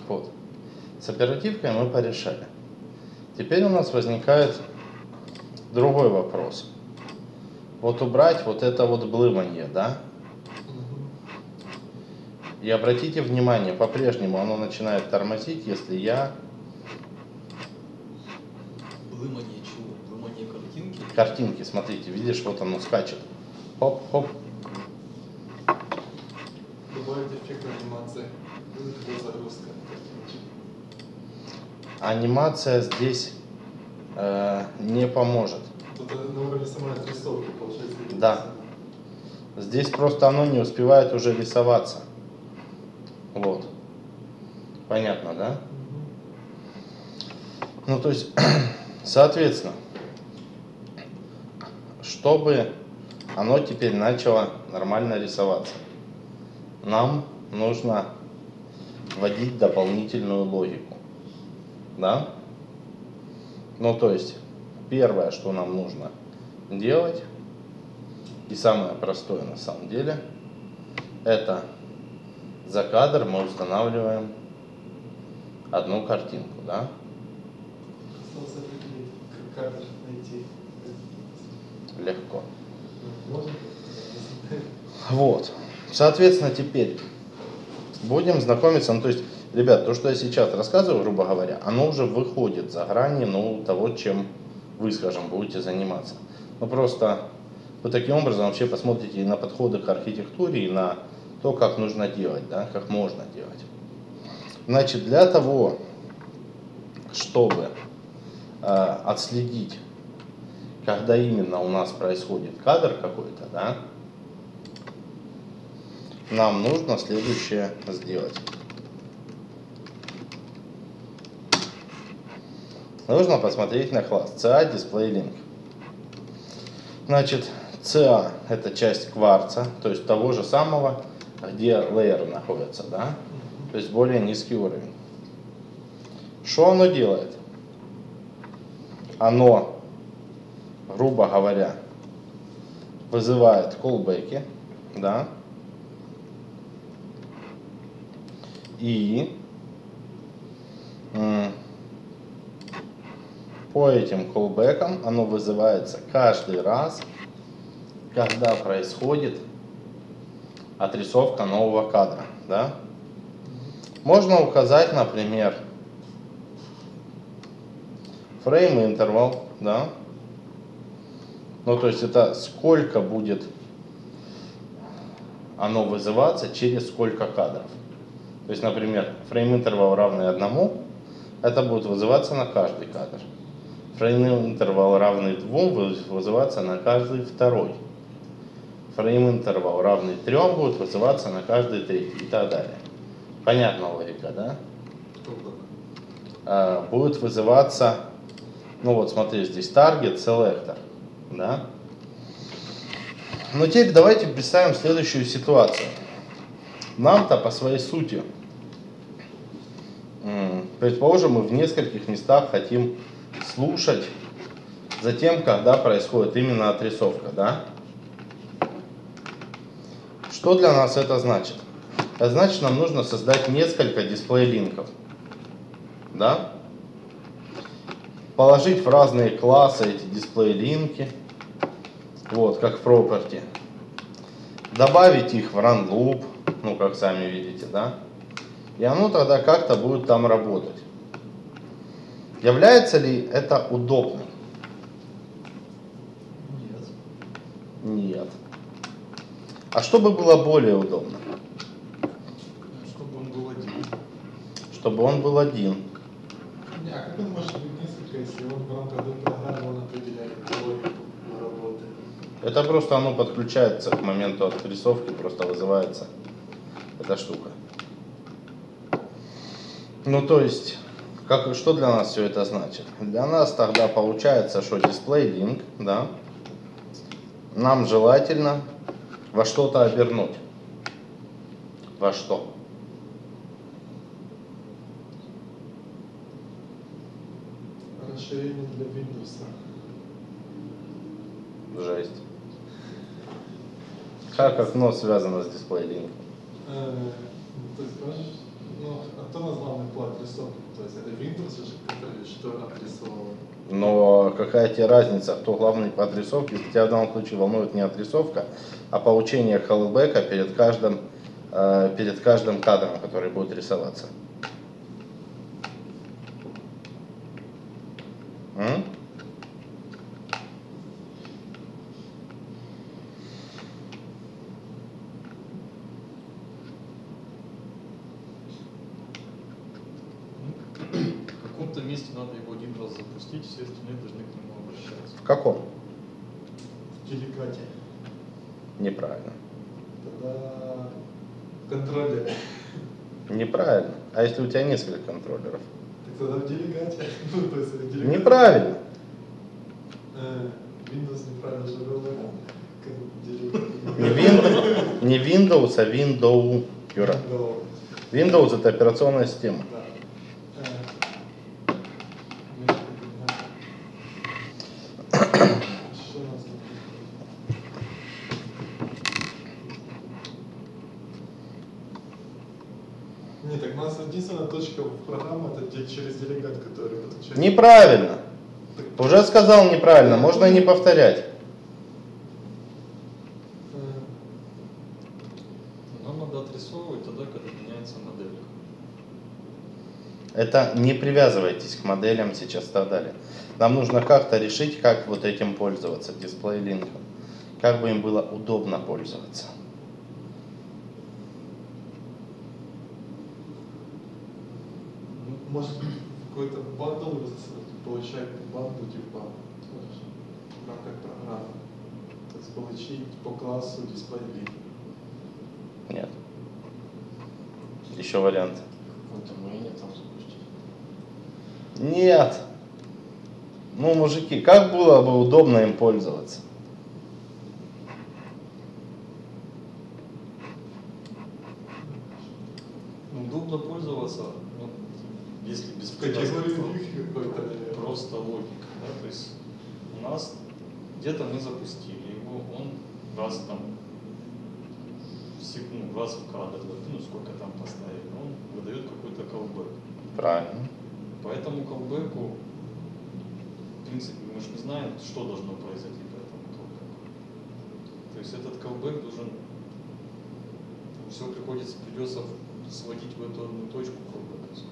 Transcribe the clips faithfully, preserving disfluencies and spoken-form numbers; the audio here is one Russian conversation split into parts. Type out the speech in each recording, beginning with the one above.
вот. С оперативкой мы порешали. Теперь у нас возникает другой вопрос. Вот убрать вот это вот блыманье, да? И обратите внимание, по-прежнему оно начинает тормозить, если я... Блыманье чего? Блыманье картинки? Картинки, смотрите, видишь, вот оно скачет. Хоп-хоп. Добавить эффект анимации. Загрузка. Анимация здесь э, не поможет. Тут на уровне самой отрисовки получается. Да. Здесь просто оно не успевает уже рисоваться. Вот. Понятно, да? Ну, то есть, соответственно, чтобы оно теперь начало нормально рисоваться, нам нужно вводить дополнительную логику. Да? Ну, то есть, первое, что нам нужно делать, и самое простое на самом деле, это за кадр мы устанавливаем одну картинку, да? Осталось определить, как кадр найти. Легко. Можно? Вот. Соответственно, теперь будем знакомиться, ну, то есть, ребят, то, что я сейчас рассказываю, грубо говоря, оно уже выходит за грани, ну, того, чем вы, скажем, будете заниматься. Ну, просто вы таким образом вообще посмотрите и на подходы к архитектуре, и на то, как нужно делать, да, как можно делать. Значит, для того, чтобы э, отследить, когда именно у нас происходит кадр какой-то, да, нам нужно следующее сделать. Нужно посмотреть на класс си эй DisplayLink. Значит, си эй это часть кварца, то есть того же самого, где лейеры находятся, да? То есть более низкий уровень. Что оно делает? Оно, грубо говоря, вызывает callback, да? И по этим callback'ам оно вызывается каждый раз, когда происходит отрисовка нового кадра, да? Можно указать, например, frame interval, да? Ну, то есть это сколько будет оно вызываться через сколько кадров. То есть, например, frame interval равный одному, это будет вызываться на каждый кадр. Frame interval равный двум будет вызываться на каждый второй. Frame interval равный трем будет вызываться на каждый третий и так далее. Понятна логика, да? А, будет вызываться, ну вот смотри, здесь target, selector, да? Но теперь давайте представим следующую ситуацию. Нам-то по своей сути, предположим, мы в нескольких местах хотим слушать за тем, когда происходит именно отрисовка, да? Что для нас это значит? Это значит, нам нужно создать несколько дисплей-линков, да? Положить в разные классы эти дисплей-линки, вот, как в property. Добавить их в run-loop, ну, как сами видите, да? И оно тогда как-то будет там работать. Является ли это удобным? Нет. Нет. А чтобы было более удобно? Чтобы он был один. Чтобы он был один. Не, а как он может быть несколько, если он в рамках одной программы он определяет логику работы? Это просто оно подключается к моменту отрисовки, просто вызывается эта штука. Ну, то есть, как, что для нас все это значит? Для нас тогда получается, что DisplayLink, да, нам желательно во что-то обернуть. Во что? Расширение для Windows. Жесть. Как окно связано с DisplayLink? Э, то есть, ну, кто назвал по отрисовке? То есть это Windows же, который что отрисовывает? Но какая тебе разница, кто главный по отрисовке, если тебя в данном случае волнует не отрисовка, а получение callback перед каждым, э, перед каждым кадром, который будет рисоваться. М? В каком-то месте надо его один раз запустить, все остальные должны к нему обращаться. В каком? В делегате. Неправильно. Тогда контроллер. Неправильно. А если у тебя несколько контроллеров? Так тогда в делегате. Ну, то есть в делегате. Неправильно. Э, Windows неправильно же говорил. Как Не делегат. Windows, не Windows, а Windows. Юра. Windows. Windows это операционная система. Да. Э, немножко понимаю. Что у нас тут? Нет, так у нас единственная точка в программе это де- через делегат, который подключается. Неправильно. Так, Уже сказал неправильно, можно и не повторять. э, Нам надо отрисовывать тогда, когда меняется модель. Это не привязывайтесь к моделям сейчас и так далее. Нам нужно как-то решить, как вот этим пользоваться, дисплей-линком. Как бы им было удобно пользоваться. Может какой-то бандл получать банду типа в рамках программы. То есть получить по классу дисплей. Нет. Еще вариант. Какой-то мэйне там запустить. Нет. Ну, мужики, как было бы удобно им пользоваться? Удобно пользоваться, ну, если без В категории привязки, вьюхи какой-то, наверное. просто логика. Да? То есть у нас где-то мы запустили его, он раз там секунду, раз в кадр, ну сколько там поставили, он выдает какой-то callback. Правильно. По этому callback'у, в принципе, мы же не знаем, что должно произойти по этому callback'у. То есть этот callback должен, все приходится, придется сводить в эту одну точку callback.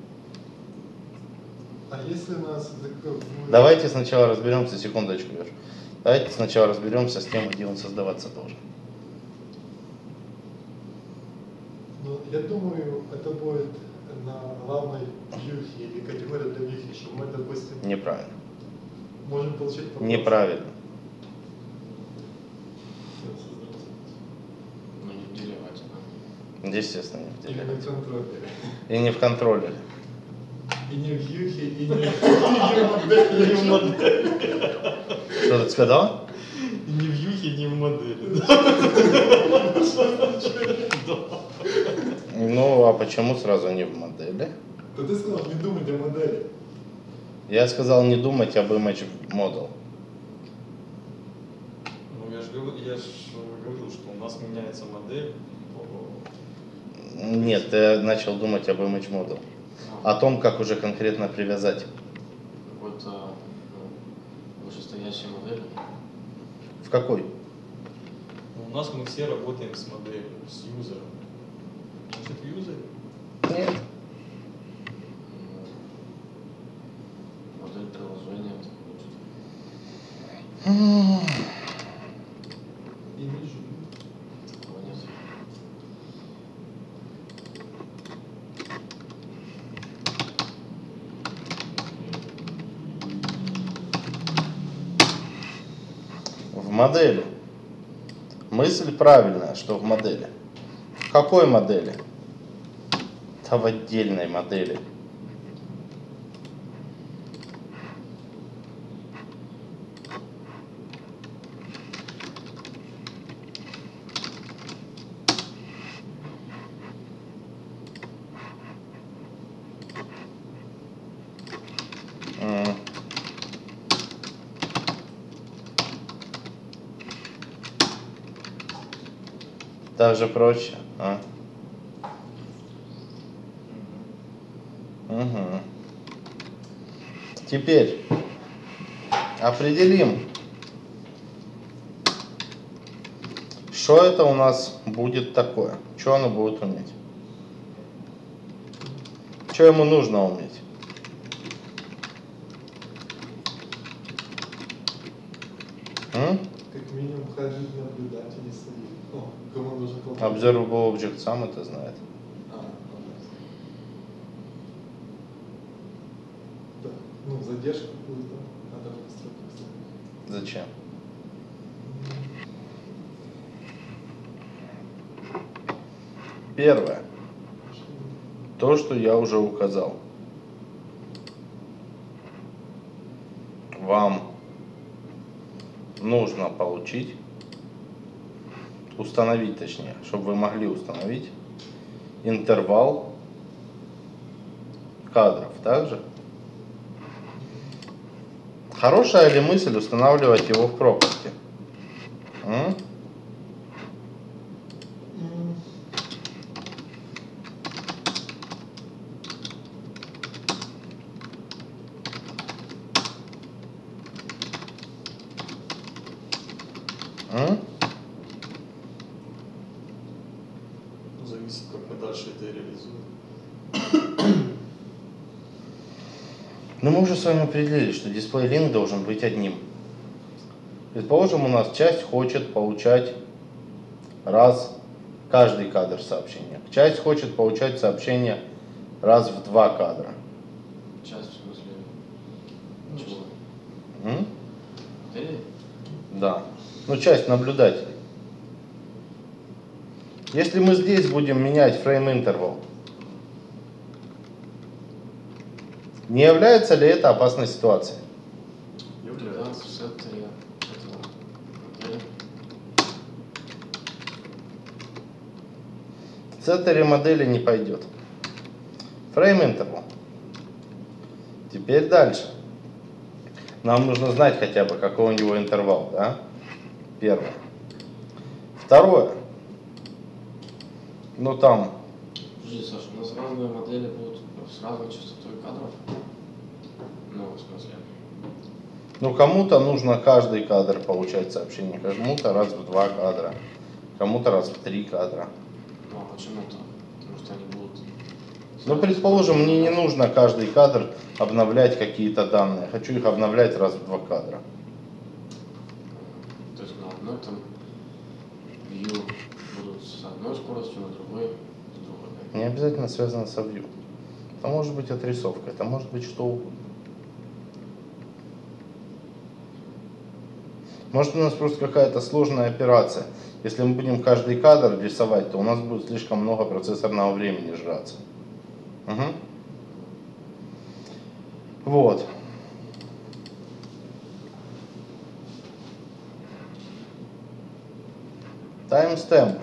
А если нас закрыл- Давайте сначала разберемся, секундочку, Леш. Давайте сначала разберемся с тем, где он создаваться должен. Ну, я думаю, это будет на главной вьюхе или категории для вьюхи, что мы, допустим, Неправильно. можем получить по классу. Неправильно. Ну не в делегате, да? Естественно, не в Или на делегате. контроллере. И не в контроллере. И не в вьюхе, и не в модели. Что ты сказал? Не в вьюхе, не в модели. Ну, а почему сразу не в модели? Да ты сказал, не думать о модели. Я сказал не думать об image model. Ну я же говорю, я ж говорю, что у нас меняется модель. по- Нет, ты начал думать об image model. О том, как уже конкретно привязать. Какой-то ну, вышестоящей модели. В какой? Ну, у нас мы все работаем с моделью, с юзером. Значит, в юзере. Нет. М, Модель приложения это будет. Имидж. Такого нет. В модели. Мысль правильная, что в модели. В какой модели? Да в отдельной модели. М. Так же проще, а? Угу. Теперь определим, что это у нас будет такое, что оно будет уметь. Что ему нужно уметь? М? Как минимум ходить, наблюдать и не следить. О, кому нужно колпак? Observable Object сам это знает. А, ладно. Да, ну задержку какую-то надо в настройках ставить. Зачем? Первое. То, что я уже указал. Вам нужно получить, установить точнее, чтобы вы могли установить интервал кадров. Также хорошая ли мысль устанавливать его в пропуске? М? М? Зависит, как мы дальше это реализуем. Но мы уже с вами определили, что display link должен быть одним. Предположим, у нас часть хочет получать раз каждый кадр сообщения. Часть хочет получать сообщение раз в два кадра. Часть, в смысле, чего? М? Модели? Да. Ну, часть наблюдателей. Если мы здесь будем менять frame interval, не является ли это опасной ситуацией? Да, Является. в сеттере этого модели. В сеттере модели не пойдет. Frame interval. Теперь дальше. Нам нужно знать хотя бы, какой у него интервал, да? Первое. Второе. Ну там, Подожди, Саша, у нас разные модели будут с разной частотой кадров. Ну, в смысле. ну кому-то нужно каждый кадр получать сообщение, кому-то раз в два кадра, кому-то раз в три кадра. Ну, а почему-то? Потому что они будут... Ну, предположим, мне не нужно каждый кадр обновлять какие-то данные. Я хочу их обновлять раз в два кадра. То есть на одной там view будут с одной скоростью, на другой с другой. Да? Не обязательно связано со view. Это может быть отрисовка, это может быть что угодно. Может, у нас просто какая-то сложная операция. Если мы будем каждый кадр рисовать, то у нас будет слишком много процессорного времени жраться. Угу. Вот. Timestamp.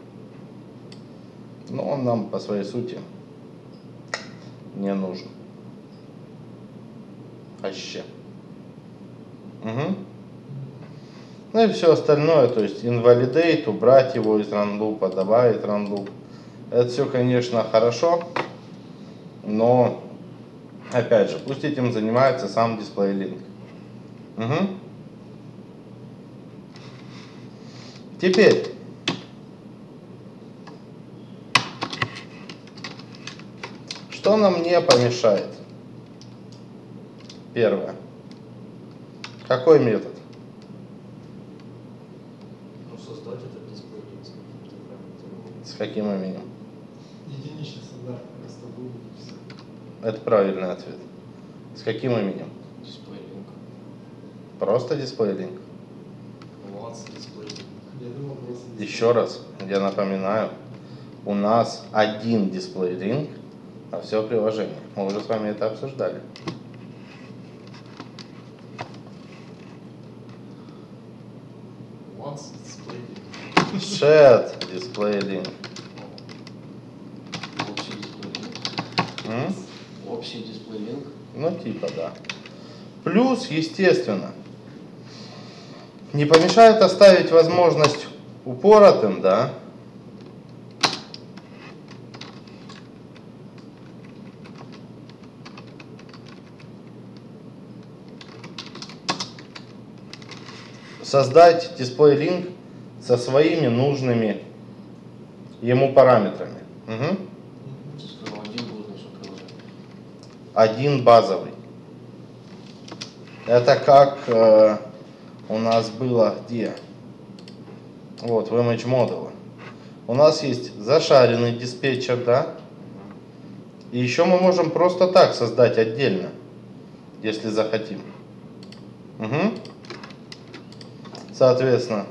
Но он нам по своей сути не нужен. Вообще. Угу. Ну и все остальное, то есть invalidate, убрать его из ранлупа, добавить ранлуп. Это все, конечно, хорошо, но опять же, пусть этим занимается сам DisplayLink. Угу. Теперь что нам не помешает? Первое. Какой метод? Ну, создать этот дисплей. С каким именем? Единичный стандарт просто будет и все. Это правильный ответ. С каким именем? DisplayLink. Просто DisplayLink. Once дисплей. Я думал просто... Еще раз, я напоминаю, у нас один DisplayLink на все приложение. Мы уже с вами это обсуждали. Once дисплей. Shared DisplayLink. Общий DisplayLink. М? Общий DisplayLink. Ну, типа, да. Плюс, естественно, не помешает оставить возможность упоротым, да, создать display link со своими нужными ему параметрами. Угу. Ты сказал, один будет на все приложение. Один базовый. Это как э, у нас было где? Вот, в Image Model. У нас есть зашаренный диспетчер, да? И еще мы можем просто так создать отдельно, если захотим. Угу. Соответственно,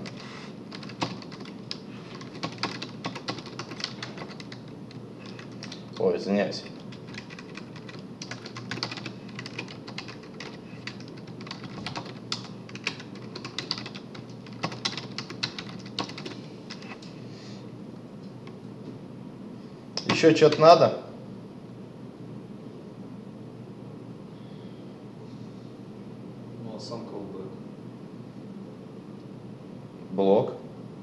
ой, извиняюсь. Еще что-то надо? Ну, а сам колбэк. Блок.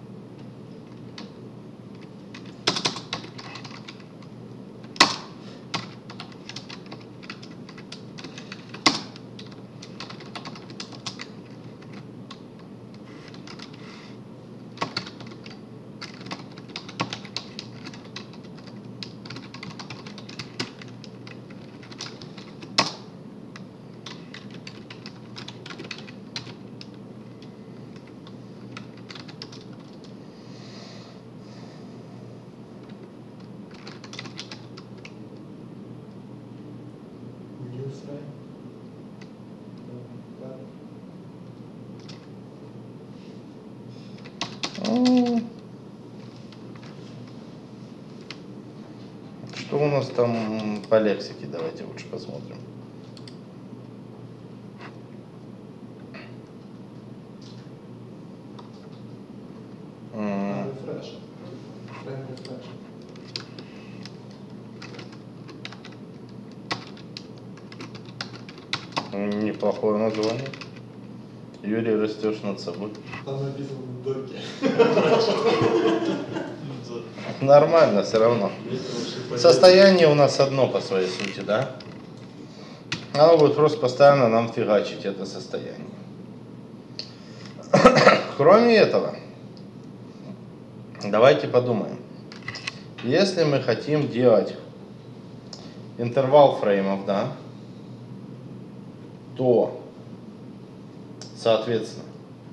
New frame. Да. М. Что у нас там по лексике? Давайте лучше посмотрим. А, М. refresh. Frame refresh. Неплохое название. Юрий, растешь над собой. Там написано в доке. Нормально, все равно. Состояние у нас одно по своей сути, да? Оно будет просто постоянно нам фигачить это состояние. Кроме этого, давайте подумаем. Если мы хотим делать интервал фреймов, да, то, соответственно,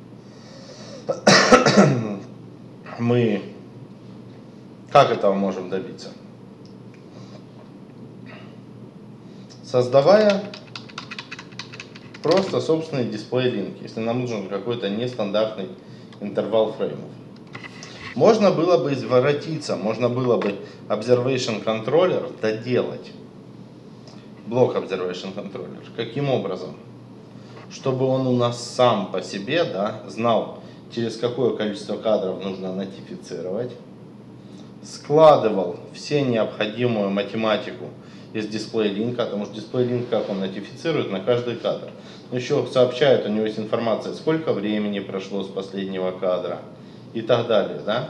мы как этого можем добиться? Создавая просто собственный дисплей-линк, если нам нужен какой-то нестандартный интервал фреймов. Можно было бы изворотиться, можно было бы Observation Controller доделать. Блок Observation Controller. Каким образом? Чтобы он у нас сам по себе, да, знал, через какое количество кадров нужно нотифицировать, складывал все необходимую математику из дисплей-линка, потому что дисплей-линк, как он нотифицирует на каждый кадр. Еще сообщает, у него есть информация, сколько времени прошло с последнего кадра и так далее, да?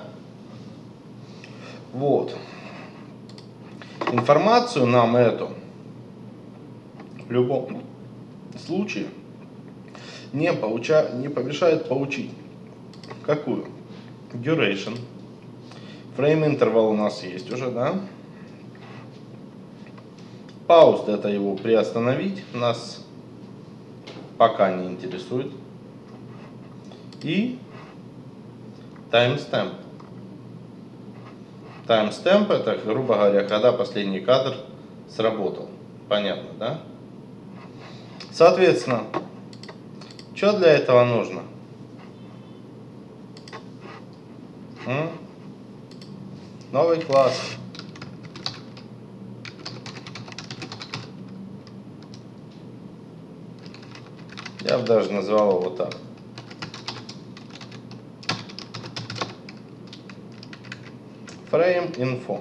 Вот. Информацию нам эту в любом случае не, поуча... не помешает получить. Какую? Duration. Frame interval у нас есть уже, да? Pause — это его приостановить, нас пока не интересует. И timestamp. Timestamp — это, грубо говоря, когда последний кадр сработал. Понятно, да? Соответственно, что для этого нужно? М? Новый класс. Я бы даже назвал его вот так. Frame info.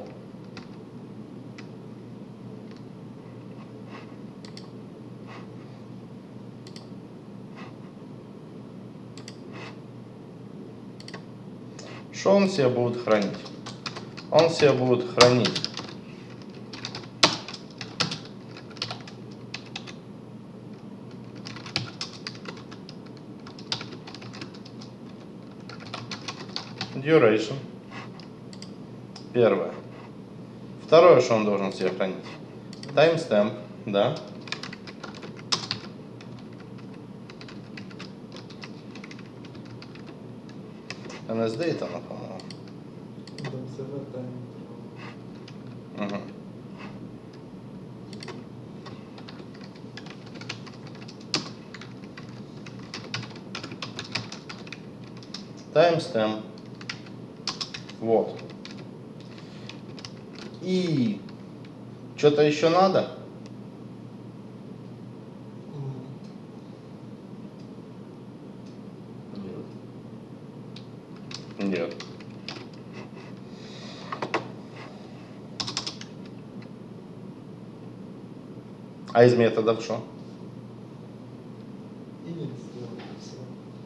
Что он себе будет хранить? Он себе будет хранить duration. Первое. Второе, что он должен себе хранить. Timestamp, да. эн эс Data, ну, по-моему. Угу. Timestamp. Вот. И что-то еще надо? Нет. А из методов что? И не сделали все.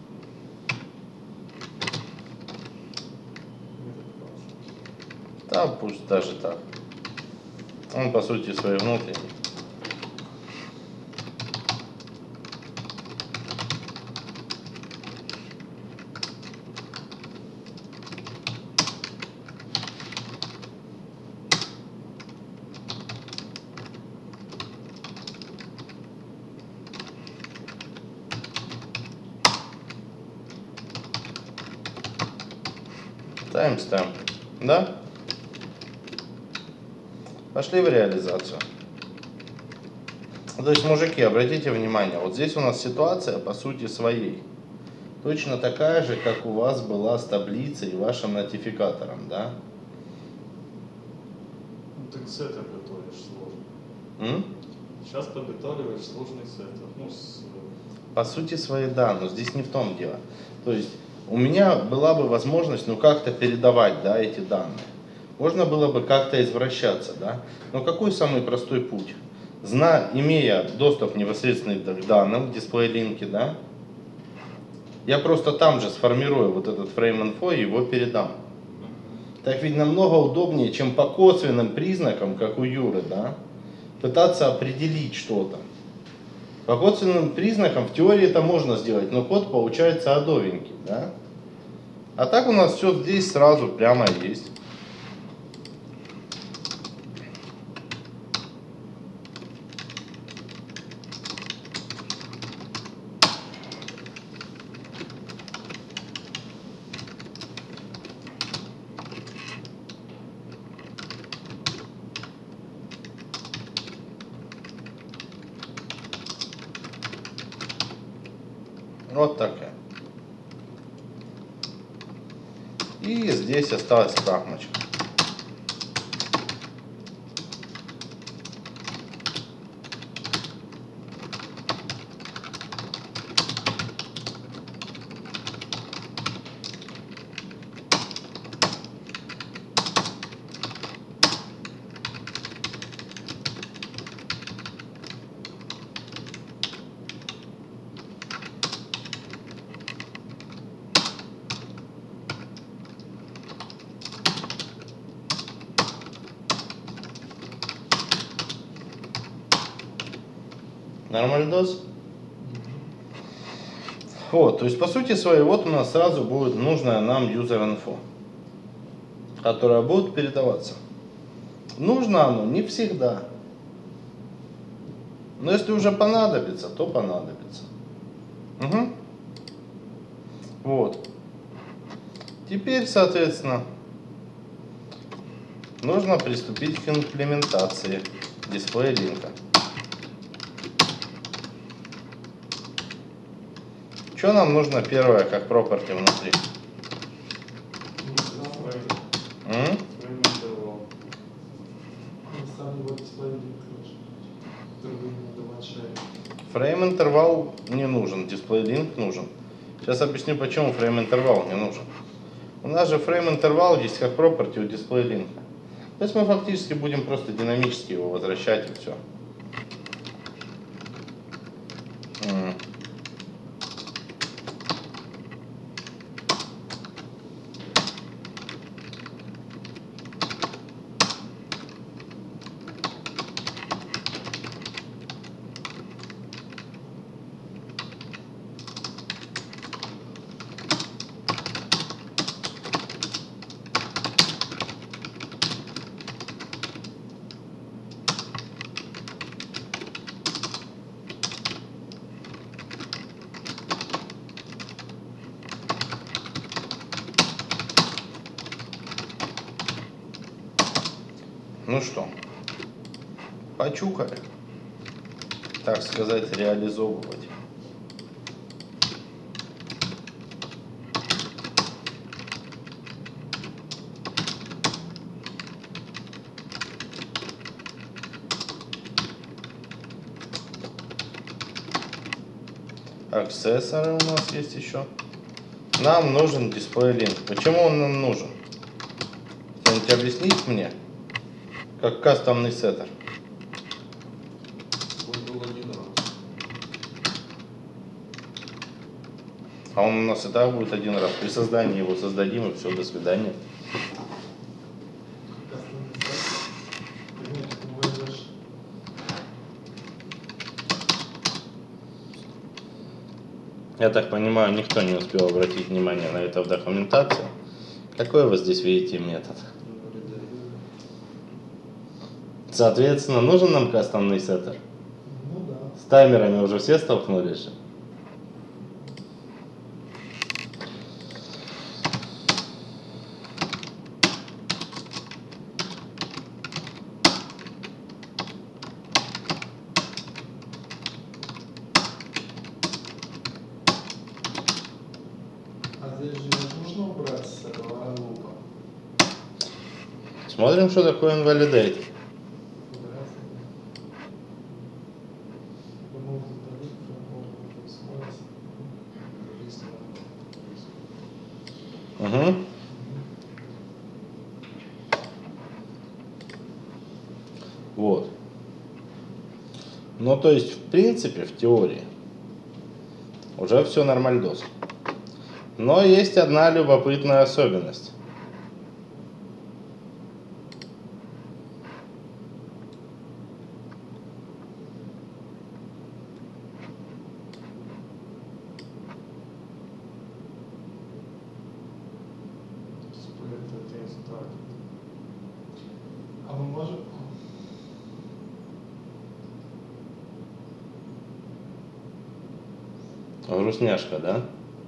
Да, пусть даже так. Он по сути своей внутренний. Timestamp, да? Пошли в реализацию. То есть, мужики, обратите внимание, вот здесь у нас ситуация по сути своей. Точно такая же, как у вас была с таблицей и вашим нотификатором, да? Ну, ты сеттер готовишь сложный. М? Сейчас подготавливаешь сложный сеттер. Ну, с... По сути своей, да, но здесь не в том дело. То есть, у меня была бы возможность, ну, как-то передавать, да, эти данные. Можно было бы как-то извращаться, да. Но какой самый простой путь? Зна, имея доступ непосредственно к данным, дисплей-линке, да, я просто там же сформирую вот этот frame.info и его передам. Так ведь намного удобнее, чем по косвенным признакам, как у Юры, да, пытаться определить что-то. По косвенным признакам в теории это можно сделать, но код получается адовенький, да. А так у нас все здесь сразу прямо есть. Вот такая. И здесь осталась рамочка. Нормальдос? Вот, то есть по сути своей, вот у нас сразу будет нужная нам user info, которая будет передаваться. Нужно оно не всегда. Но если уже понадобится, то понадобится. Угу. Вот. Теперь, соответственно, нужно приступить к имплементации дисплей-линка. Что нам нужно первое, как property внутри? М? Frame интервал не нужен, display link нужен. Сейчас объясню, почему frame интервал не нужен. У нас же frame интервал есть как property у display link. То есть мы фактически будем просто динамически его возвращать и все. М. Ну что, почухали, так сказать, реализовывать. Аксессоры у нас есть еще. Нам нужен DisplayLink. Почему он нам нужен? Кто-нибудь объяснит мне? Как кастомный сеттер. Он был один раз. А он у нас и так будет один раз. При создании его создадим, и все, до свидания. Конечно, вводишь. Я так понимаю, никто не успел обратить внимание на это в документации. Какой вы здесь видите метод? Соответственно, нужен нам кастомный сеттер? Ну да. С таймерами уже все столкнулись же? А здесь же не нужно убрать с этого лупа. Смотрим, что такое invalidate. Убирать. Remove the delete from all of those files. Release them. Угу. Вот. Ну, то есть, в принципе, в теории уже все нормальдос. Но есть одна любопытная особенность. Split the things target. А мы можем... Грустняшка, да?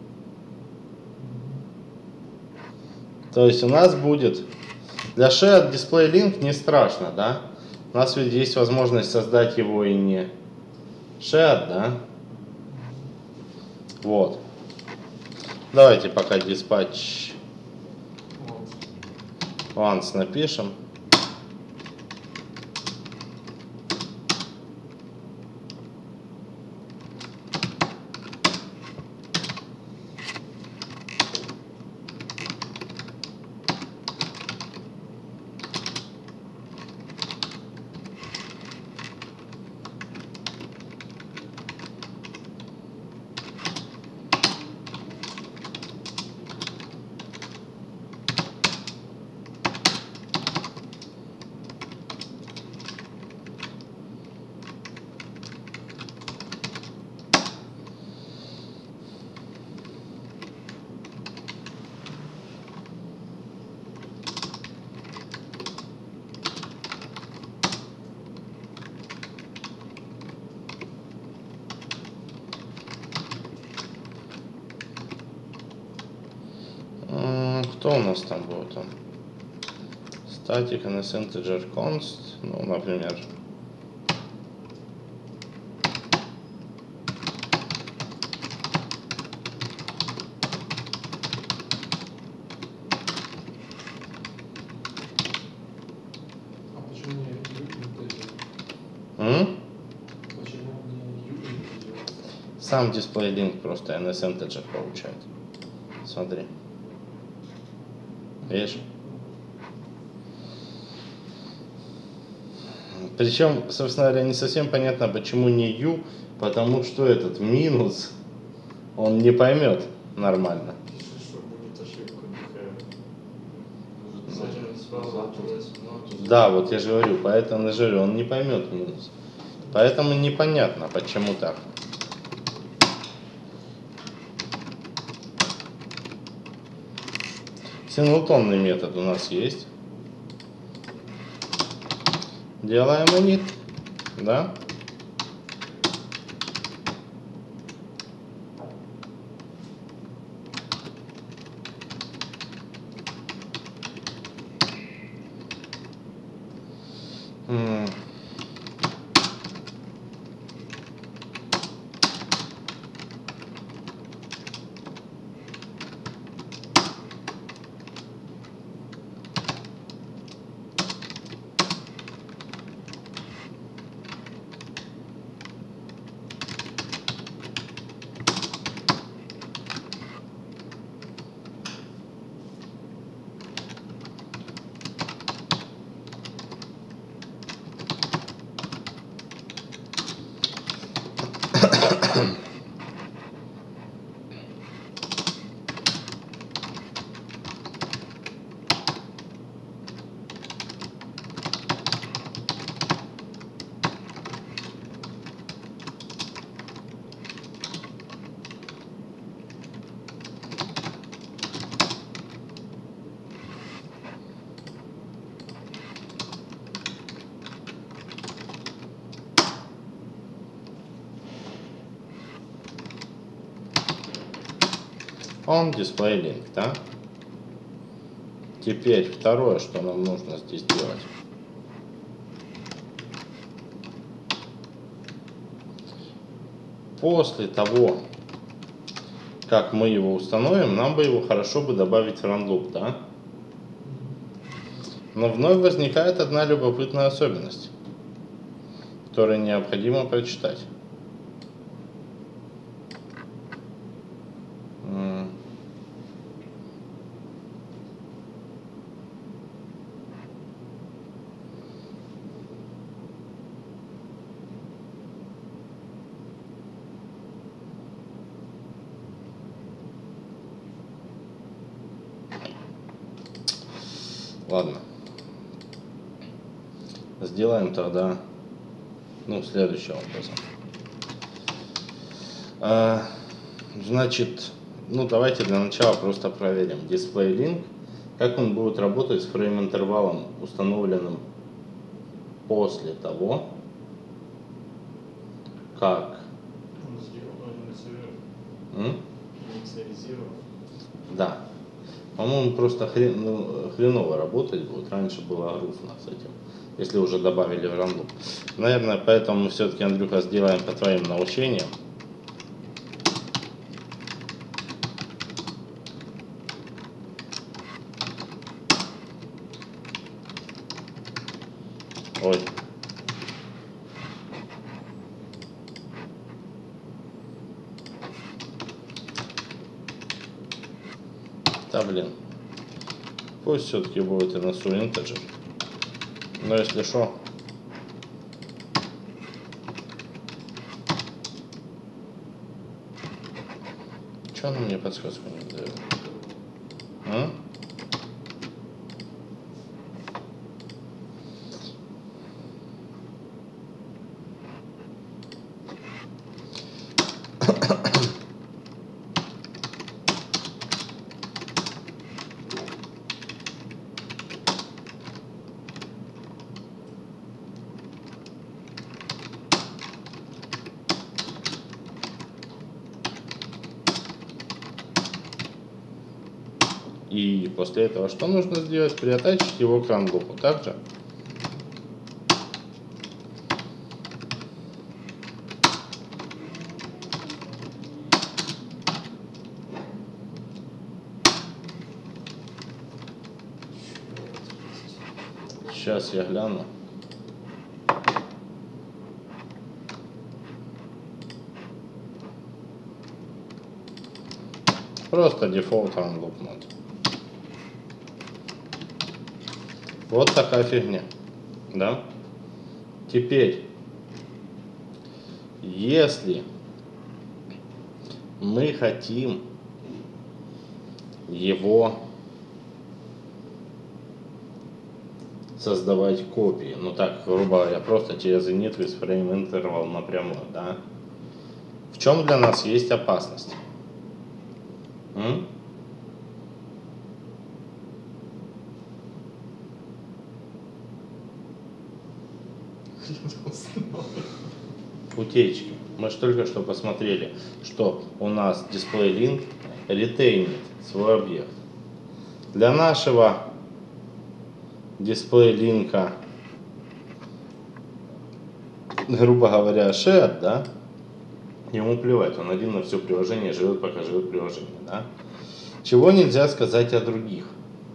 То есть у нас будет для Shared Display Link не страшно, да? У нас ведь есть возможность создать его и не Shared, да? Вот. Давайте пока dispatch once напишем. Кто у нас там будет? Там? Static and integer const, ну, например. А почему не U-integer? М? Почему не U-integer? Сам display link просто эн эс integer получает. Смотри. Видишь? Причем, собственно говоря, не совсем понятно, почему не U, потому что этот минус он не поймет нормально. Пиши, что будет ошибка дефект. Зачем справа открылось? Ну, тут Да, вот я же говорю, поэтому я же говорю, он не поймет минус. Поэтому непонятно, почему так. Синглтонный метод у нас есть. Делаем init, да? on display link, да? Теперь второе, что нам нужно здесь делать. После того, как мы его установим, нам бы его хорошо бы добавить в run-loop, да? Но вновь возникает одна любопытная особенность, которую необходимо прочитать. Ладно. Сделаем тогда, ну, следующим образом. А, значит, ну, давайте для начала просто проверим display link, как он будет работать с фрейм-интервалом, установленным после того, как... М? Да. По-моему, просто хрен, ну, хреново работать будет. Раньше было грустно с этим, если уже добавили в run-loop. Наверное, поэтому мы все-таки, Андрюха, сделаем по твоим научениям. Ой. Да, блин. Пусть все-таки будет эн эс ю integer. Но если что. Че она мне подсказку не дает? А? И после этого что нужно сделать? Приотачить его к run-loop. Также. Сейчас я гляну. Просто default run-loop mode. Вот такая фигня, да? Теперь, если мы хотим его создавать копии, ну так, грубо говоря, просто через init with frame interval напрямую, да? В чем для нас есть опасность? М? Утечки. Мы же только что посмотрели, что у нас display link ретейнит свой объект. Для нашего display линка, грубо говоря, shared, да, ему плевать, он один на все приложение живет, пока живет приложение, да. Чего нельзя сказать о других?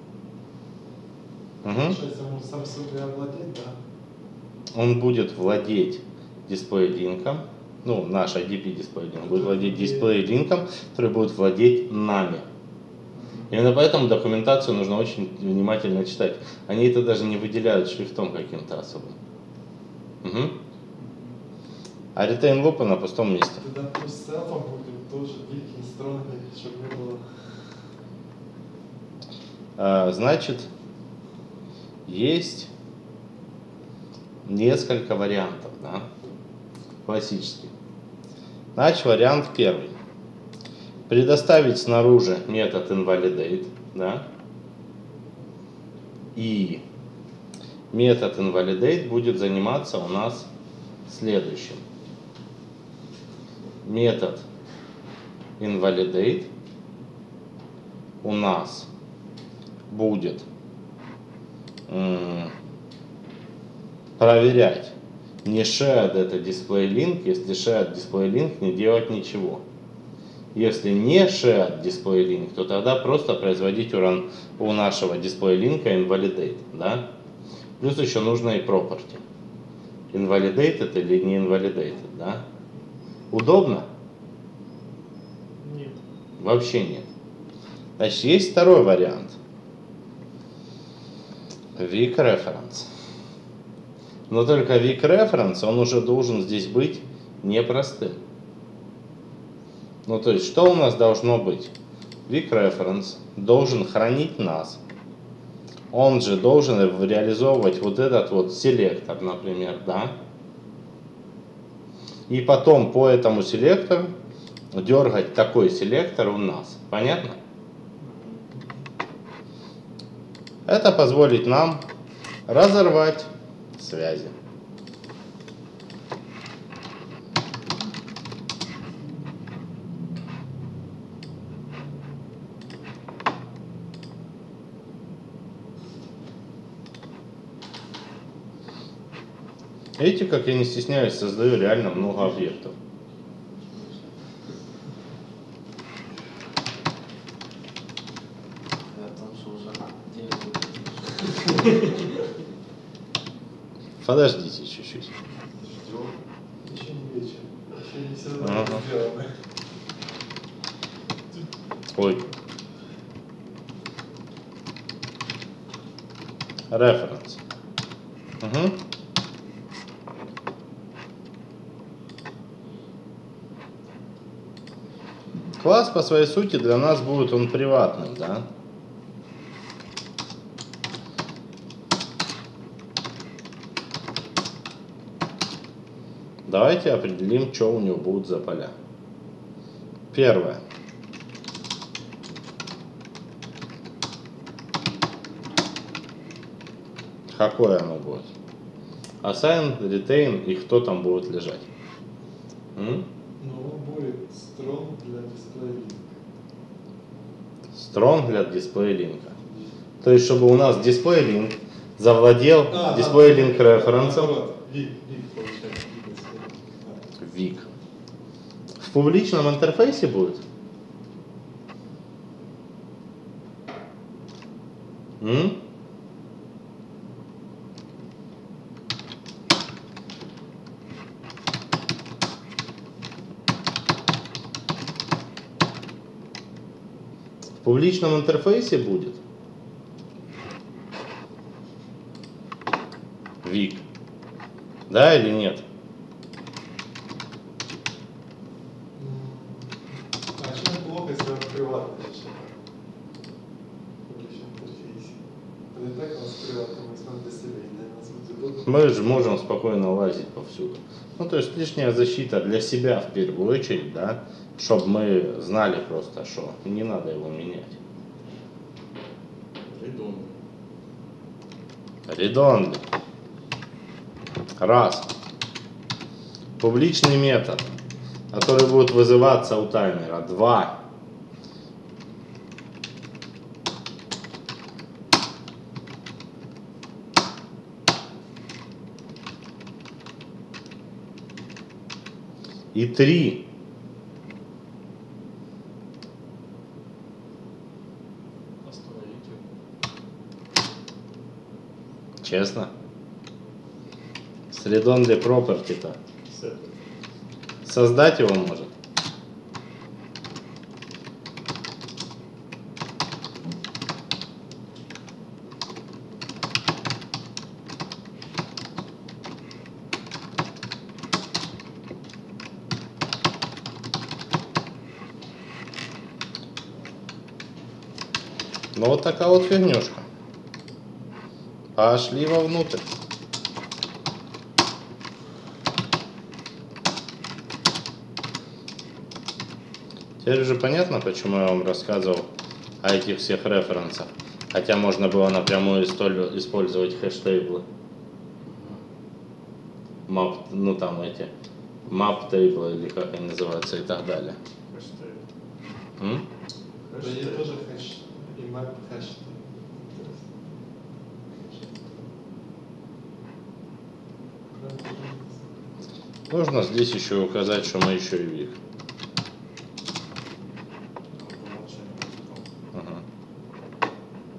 Угу. Сейчас ему сам собой овладеть, да? Он будет владеть дисплей-линком, ну, наш ай ди пи дисплей-линк будет владеть дисплей-линком, который будет владеть нами. Именно поэтому документацию нужно очень внимательно читать. Они это даже не выделяют шрифтом каким-то особым. Угу. А retain loop на пустом месте. Тогда пусть селфом будет тоже дикий, строгий, чтобы не было. А, значит, есть несколько вариантов, да, классических. Значит, вариант первый. Предоставить снаружи метод invalidate, да, и метод invalidate будет заниматься у нас следующим. Метод invalidate у нас будет проверять, не shared это display link, если shared display link, не делать ничего. Если не shared display link, то тогда просто производить у, ран, у нашего display link invalidate, да? Плюс еще нужно и property. Invalidated или не invalidated, да? Удобно? Нет. Вообще нет. Значит, есть второй вариант. Weak reference. Но только weak reference, он уже должен здесь быть непростым. Ну, то есть, что у нас должно быть? Weak reference должен хранить нас. Он же должен реализовывать вот этот вот селектор, например, да? И потом по этому селектору дергать такой селектор у нас. Понятно? Это позволит нам разорвать связи. Видите, как я не стесняюсь, создаю реально много объектов. Подождите чуть-чуть. Ждем. Еще не вечер. Еще не все Ага. сделано. Ой. Reference. Угу. Класс по своей сути для нас будет он приватным, да? Давайте определим, что у него будут за поля. Первое. Какое оно будет? Assign, retain и кто там будет лежать? М? Ну, будет strong для дисплея. Strong для дисплей-линка. То есть, чтобы у нас дисплей-линк завладел А, дисплей-линк да, референсом. наоборот. Вик, вик получается. вик, если- Вик. В публичном интерфейсе будет? М? В публичном интерфейсе будет? Вик. Да или нет? А чем плохо, если он приватный еще? В публичном интерфейсе. Это и так у нас приватный, мы смотрим для себя, и для нас будет удобно. Мы же можем спокойно лазить повсюду. Ну, то есть лишняя защита для себя в первую очередь, да, чтобы мы знали просто, что не надо его менять. Редонды. Редонды. Раз. Публичный метод, который будет вызываться у таймера. Два. И три. Остановите. Честно? С redondy property-то. Сет. Создать его может. Ну вот такая вот фигнюшка. Пошли вовнутрь. Теперь уже понятно, почему я вам рассказывал о этих всех референсах. Хотя можно было напрямую истоль- использовать хэштейблы. Map, ну там эти map table или как они называются и так далее. Хэштег. М? Да я тоже хэш. И map hash. Нужно здесь еще указать, что мы еще и вик. Ага.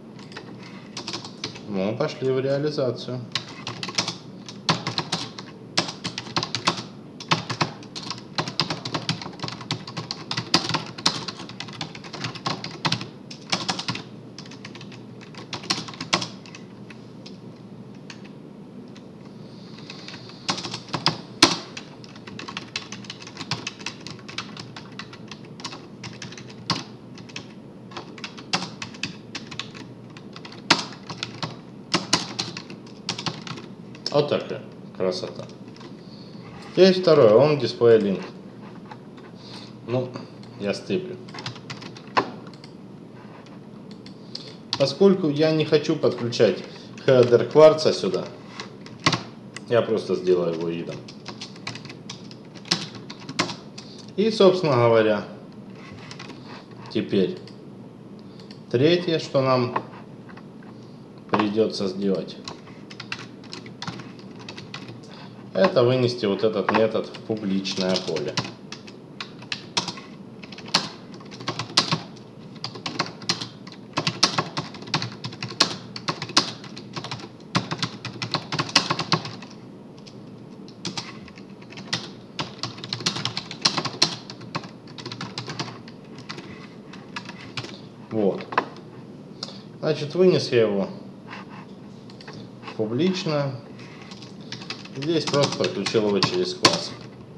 Ну, пошли в реализацию. Вот такая красота. Есть второе, он дисплей link. Ну, я стыплю. Поскольку я не хочу подключать хедер кварца сюда, я просто сделаю его идом. И, собственно говоря, теперь третье, что нам придется сделать, это вынести вот этот метод в публичное поле. Вот. Значит, вынес я его в публичное. Здесь просто подключил его через класс.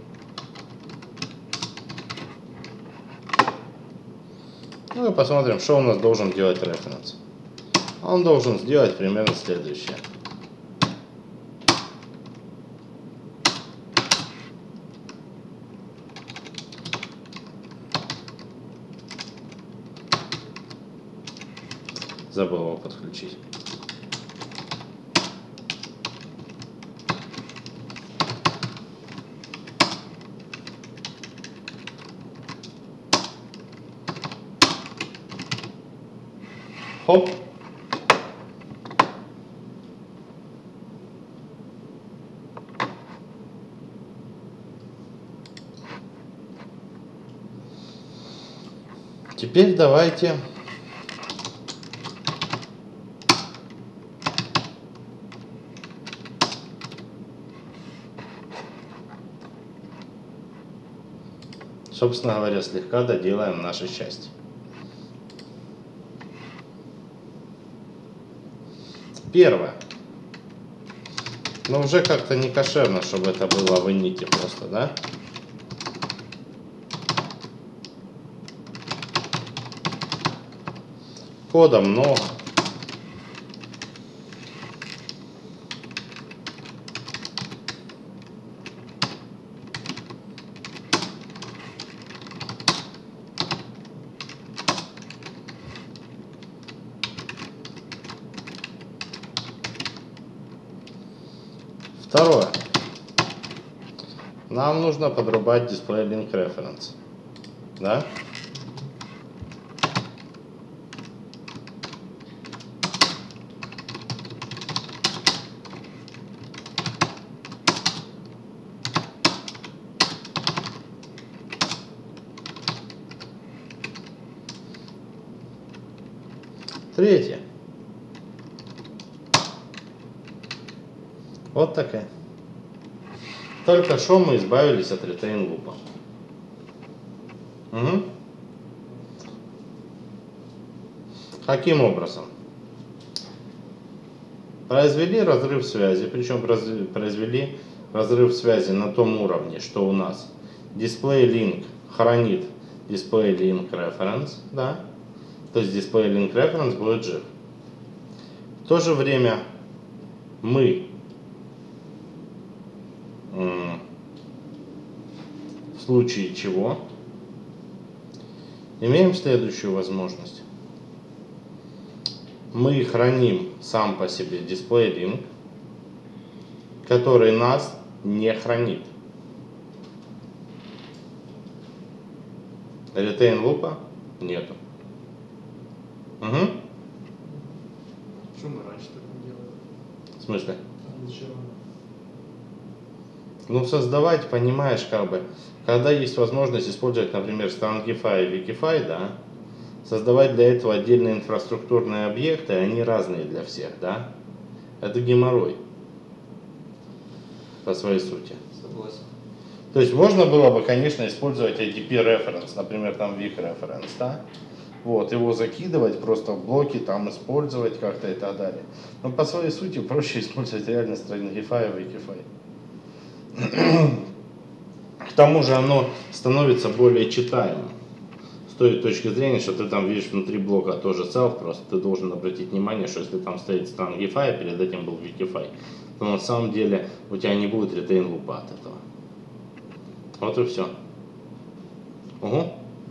Ну и посмотрим, что у нас должен делать референс. Он должен сделать примерно следующее. Забыл его подключить. Хоп. Теперь давайте собственно говоря, слегка доделаем наше счастье. Первое. Но уже как-то не кошерно, чтобы это было в ините просто, да? Кода много. Второе. Нам нужно подрубать display link reference. Да? Третье. Вот такая. Только что мы избавились от retain лупа. Угу. Каким образом? Произвели разрыв связи, причем произвели разрыв связи на том уровне, что у нас display link хранит display link reference, да? То есть display link reference будет жив. В то же время мы в случае чего имеем следующую возможность. Мы храним сам по себе display link, который нас не хранит. Retain лупа нету. Угу. Почему мы раньше так не делали? В смысле? А зачем? Ну, создавать, понимаешь, как бы, когда есть возможность использовать, например, Strongify и Wikify, да, создавать для этого отдельные инфраструктурные объекты, они разные для всех, да, это геморрой по своей сути. Согласен. То есть можно было бы, конечно, использовать эй ди пи reference, например, там Wik reference, да, вот, его закидывать просто в блоки, там использовать как-то и так далее. Но по своей сути проще использовать реально Strongify и Wikify. К тому же оно становится более читаемым с той точки зрения, что ты там видишь внутри блока тоже self, просто ты должен обратить внимание, что если там стоит Strongify, перед этим был Wikify, то на самом деле у тебя не будет retain лупа от этого. Вот и все. Угу.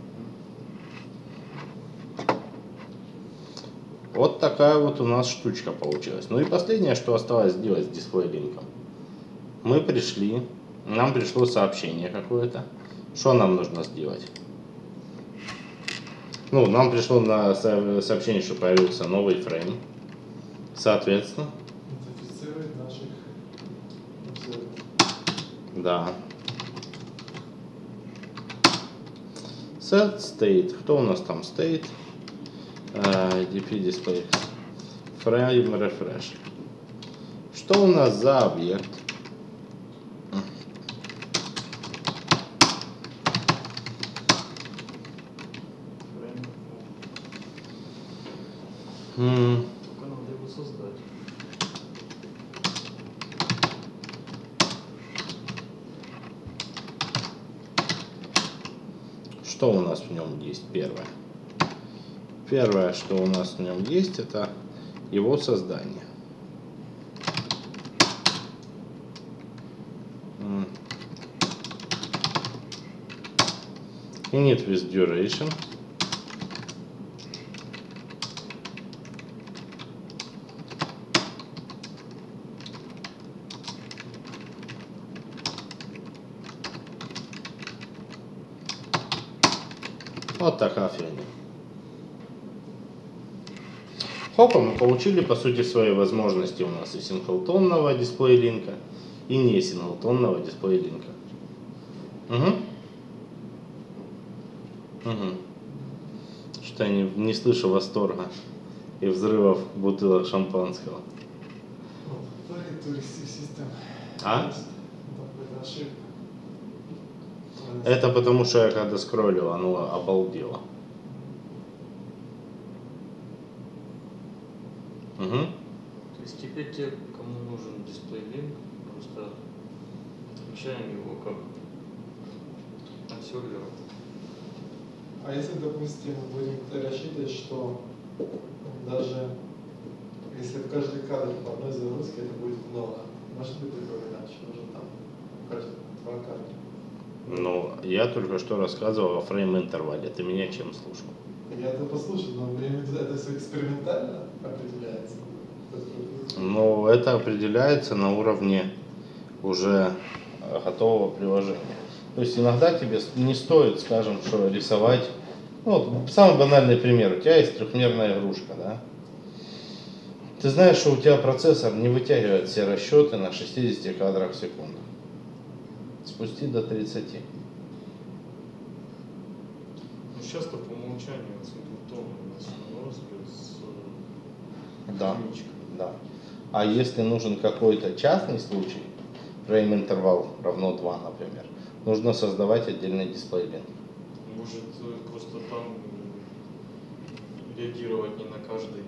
Вот такая вот у нас штучка получилась. Ну и последнее, что осталось сделать с дисплей-линком. Мы пришли, нам пришло сообщение какое-то. Что нам нужно сделать? Ну, нам пришло на сообщение, что появился новый фрейм. Соответственно. Идентифицировать наших обзоров. Да. Set state. Кто у нас там state? Uh, ди пи display. Frame refresh. Что у нас за объект? Mm. Только надо его создать. Что у нас в нем есть? Первое. Первое, что у нас в нем есть, это его создание. Mm. Init with duration. Вот такая фигня. Хопа, мы получили по сути свои возможности. У нас и синглтонного дисплей-линка, и не синглтонного дисплей-линка. Угу. Угу. Что я не, не слышу восторга и взрывов бутылок шампанского. А? Ошибка. Это потому что я когда скроллил, оно обалдело. Угу. То есть теперь те, кому нужен дисплей-линк, просто отключаем его как от сервера. А если, допустим, будем рассчитывать, что даже если в каждый кадр по одной загрузке, это будет много. Может быть такое иначе, нужно там каждый два кадра. Ну, я только что рассказывал о фрейм-интервале. Ты меня чем слушал? Я это послушал, но это все экспериментально определяется. Ну, это определяется на уровне уже готового приложения. То есть иногда тебе не стоит, скажем, что рисовать. Ну, вот, самый банальный пример. У тебя есть трехмерная игрушка, да? Ты знаешь, что у тебя процессор не вытягивает все расчеты на шестидесяти кадрах в секунду. Спусти до тридцати. Ну, сейчас-то по умолчанию синглтон у нас с Да, единичкой. да. А если нужен какой-то частный случай, frame интервал равно два, например, нужно создавать отдельный дисплей-линк. Может просто там реагировать не на каждый.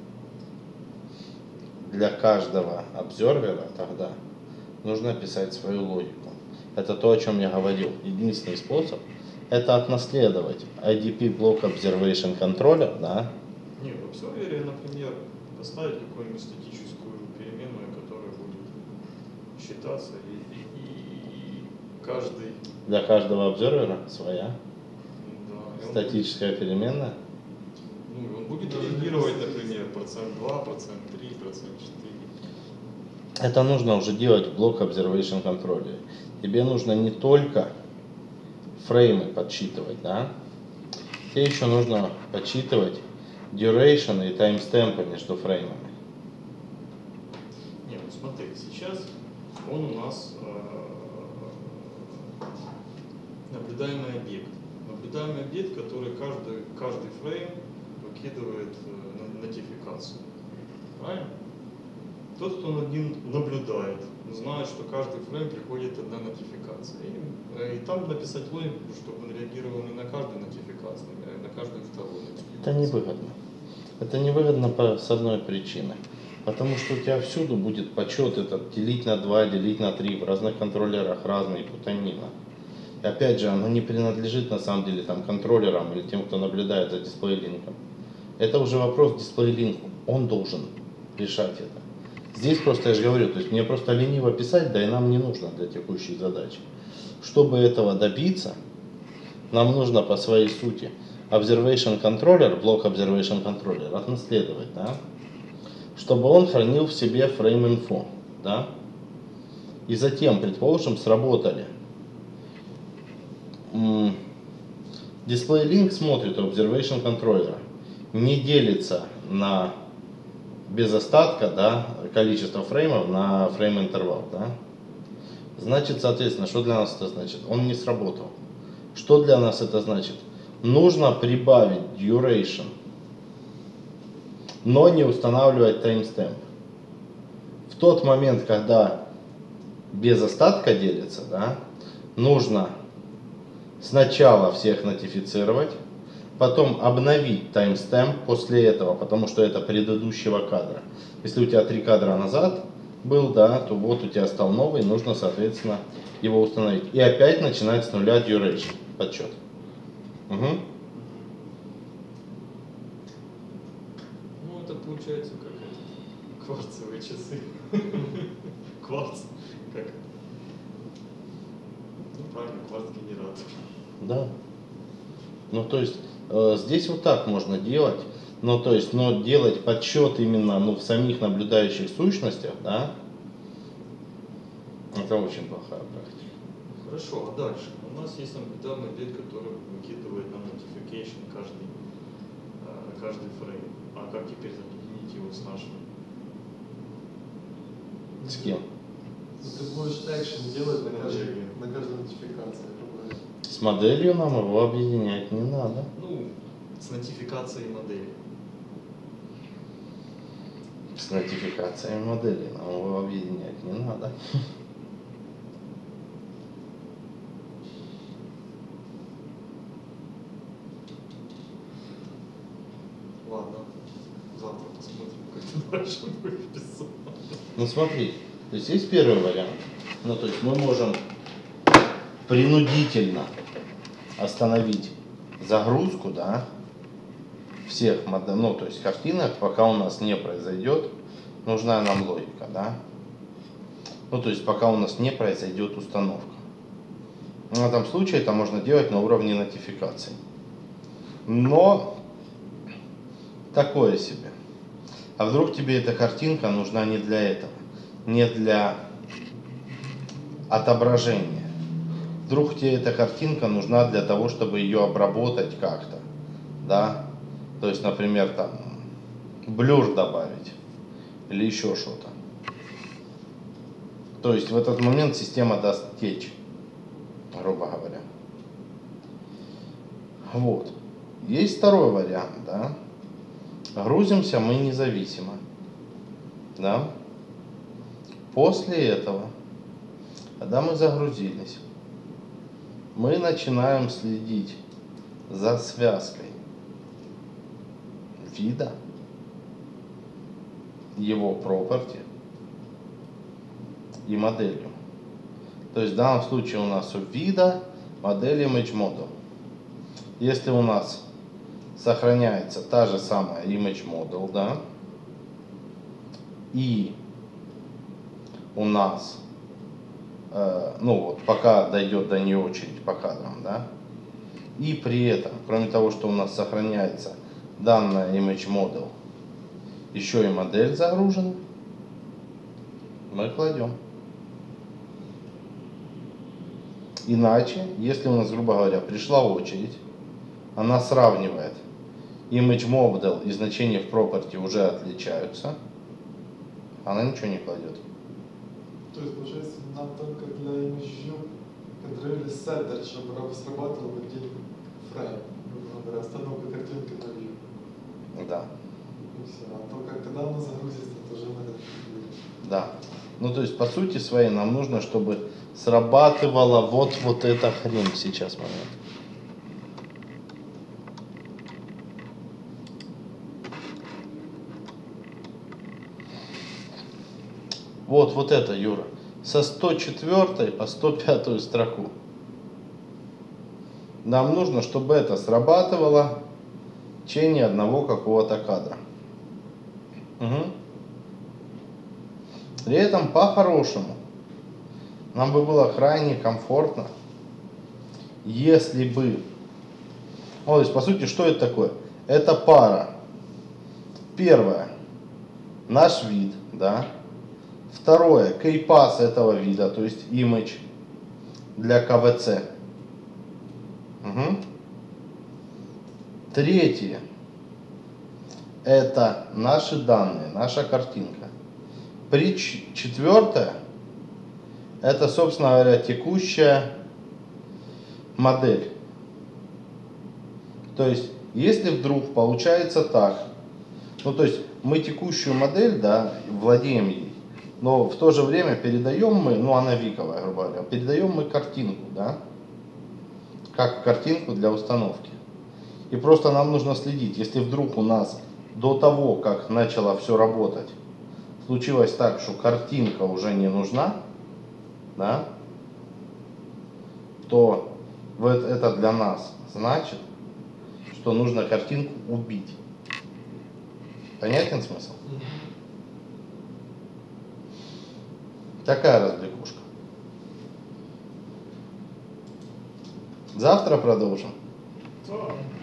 Для каждого обзервера тогда нужно писать свою логику. Это то, о чем я говорил. Единственный способ – это отнаследовать ай ди пи блок observation контроля, да? Не, в обсервере, например, поставить какую-нибудь статическую переменную, которая будет считаться, и, и, и каждый… Для каждого обзервера своя Да, и он статическая переменная. будет, ну, он будет реагировать, например, процент два, процент три, процент четыре. Это нужно уже делать в блок observation контроля. Тебе нужно не только фреймы подсчитывать, да? Тебе еще нужно подсчитывать duration и timestamp между фреймами. Не, ну смотри, сейчас он у нас э, наблюдаемый объект. Наблюдаемый объект, который каждый, каждый фрейм выкидывает э, нотификацию. Правильно? Тот, кто над ним наблюдает, знает, что каждый фрейм приходит одна нотификация. И, и там написать логику, чтобы он реагировал не на каждую нотификацию, а на каждую вторую нотификацию. Это невыгодно. Это невыгодно по, с одной причины. Потому что у тебя всюду будет подсчет этот делить на два, делить на три, в разных контроллерах разные путанина. И опять же, оно не принадлежит на самом деле там контроллерам или тем, кто наблюдает за дисплей-линком. Это уже вопрос дисплей-линку. Он должен решать это. Здесь просто я же говорю, то есть мне просто лениво писать, да и нам не нужно для текущей задачи. Чтобы этого добиться, нам нужно по своей сути observation controller, блок observation controller отнаследовать, да, чтобы он хранил в себе frame info, да, и затем, предположим, сработали. Display link смотрит у observation controller, не делится на без остатка, да, количество фреймов на фрейм интервал, да. Значит, соответственно, что для нас это значит? Он не сработал. Что для нас это значит? Нужно прибавить duration, но не устанавливать timestamp. В тот момент, когда без остатка делится, да, нужно сначала всех нотифицировать, потом обновить timestamp после этого, потому что это предыдущего кадра. Если у тебя три кадра назад был, да, то вот у тебя стал новый, нужно, соответственно, его установить. И опять начинать с нуля duration, подсчет. Угу. Ну, это получается как это, кварцевые часы. Кварц. Как? Ну, правильно, кварц-генератор. Да. Ну, то есть, э, здесь вот так можно делать. Ну, то есть, но делать подсчет именно, ну, в самих наблюдающих сущностях, да, это очень плохая практика. Хорошо, а дальше? У нас есть наблюдаемый объект, который выкидывает нам notification каждый, э, каждый фрейм. А как теперь объединить его с нашим? С кем? Ну, ты будешь экшен делать на каждой, на каждой нотификации. С моделью нам его объединять не надо. Ну, с нотификацией модели. С нотификацией модели нам его объединять не надо. Ладно, завтра посмотрим, как это дальше будет писать. Ну смотри, то есть есть первый вариант. Ну то есть мы можем принудительно остановить загрузку, да, всех моделей, ну то есть картинок, пока у нас не произойдет нужная нам логика, да. Ну то есть пока у нас не произойдет установка. В этом случае это можно делать на уровне нотификаций. Но такое себе. А вдруг тебе эта картинка нужна не для этого, не для отображения. Вдруг тебе эта картинка нужна для того, чтобы ее обработать как-то, да? То есть, например, там блюр добавить или еще что-то. То есть в этот момент система даст течь, грубо говоря. Вот. Есть второй вариант, да? Грузимся мы независимо, да? После этого, когда мы загрузились, мы начинаем следить за связкой вида, его property и моделью. То есть в данном случае у нас у вида модель image model. Если у нас сохраняется та же самая image model, да, и у нас э, ну вот пока дойдет до нее очередь по кадрам, да, и при этом, кроме того, что у нас сохраняется данная image model, еще и модель загружена, мы кладем. Иначе, если у нас, грубо говоря, пришла очередь, она сравнивает image model и значения в property уже отличаются, она ничего не кладет. То есть, получается, нам только для image view контролировали setter, чтобы срабатывал в день фрейм, грубо говоря, остановка картинки на view. Да. И все. А то, как когда она загрузится, это уже надо определить. Да. Ну, то есть, по сути своей, нам нужно, чтобы срабатывала вот, вот эта хрень сейчас момент. Вот, вот это, Юра. Со сто четвёртой по сто пятую строку. Нам нужно, чтобы это срабатывало в течение одного какого-то кадра. Угу. При этом по-хорошему нам бы было крайне комфортно, если бы... Ну, то есть, по сути, что это такое? Это пара. Первое. Наш вид, да. Второе. Кейпас этого вида, то есть image для ка вэ цэ. Угу. Третье. Это наши данные, наша картинка. При четвертое. Это, собственно говоря, текущая модель. То есть, если вдруг получается так, ну то есть мы текущую модель, да, владеем ей, но в то же время передаем мы, ну она виковая, грубо говоря, передаем мы картинку, да, как картинку для установки. И просто нам нужно следить, если вдруг у нас до того, как начало все работать, случилось так, что картинка уже не нужна, да, то это для нас значит, что нужно картинку убить. Понятен смысл? Такая развлекушка. Завтра продолжим. Да.